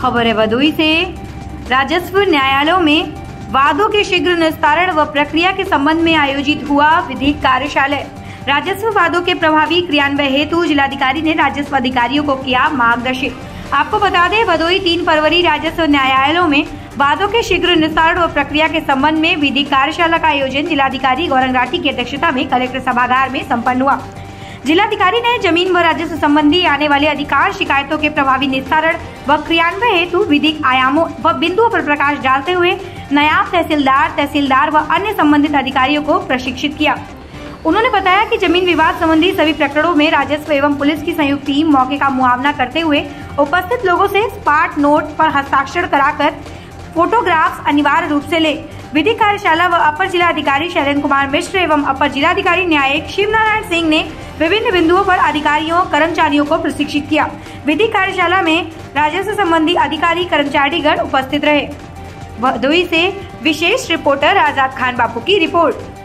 खबर है भदोही से। राजस्व न्यायालयों में वादों के शीघ्र निस्तारण व प्रक्रिया के संबंध में आयोजित हुआ विधिक कार्यशाला। राजस्व वादों के प्रभावी क्रियान्वयन हेतु जिलाधिकारी ने राजस्व अधिकारियों को किया मार्गदर्शित। आपको बता दें, भदोही 3 फरवरी राजस्व न्यायालयों में वादों के शीघ्र निस्तारण व प्रक्रिया के संबंध में विधिक कार्यशाला का आयोजन जिलाधिकारी गौरंग राठी की अध्यक्षता में कलेक्टर सभागार में संपन्न हुआ। जिलाधिकारी ने जमीन व राजस्व संबंधी आने वाली अधिकांश शिकायतों के प्रभावी निस्तारण व क्रियान्वयन हेतु विधिक आयामों व बिंदुओं पर प्रकाश डालते हुए नायब तहसीलदार व अन्य संबंधित अधिकारियों को प्रशिक्षित किया। उन्होंने बताया कि जमीन विवाद संबंधी सभी प्रकरणों में राजस्व एवं पुलिस की संयुक्त टीम मौके का मुआवना करते हुए उपस्थित लोगों से स्पार्ट नोट पर हस्ताक्षर कराकर फोटोग्राफ्स अनिवार्य रूप से ले। विधिक कार्यशाला व अपर जिलाधिकारी शैलेंद्र कुमार मिश्र एवं अपर जिलाधिकारी न्यायिक शिवनारायण सिंह ने विभिन्न बिंदुओं पर अधिकारियों कर्मचारियों को प्रशिक्षित किया। विधिक कार्यशाला में राजस्व संबंधी अधिकारी कर्मचारीगण उपस्थित रहे। भदोही से विशेष रिपोर्टर आजाद खान बापू की रिपोर्ट।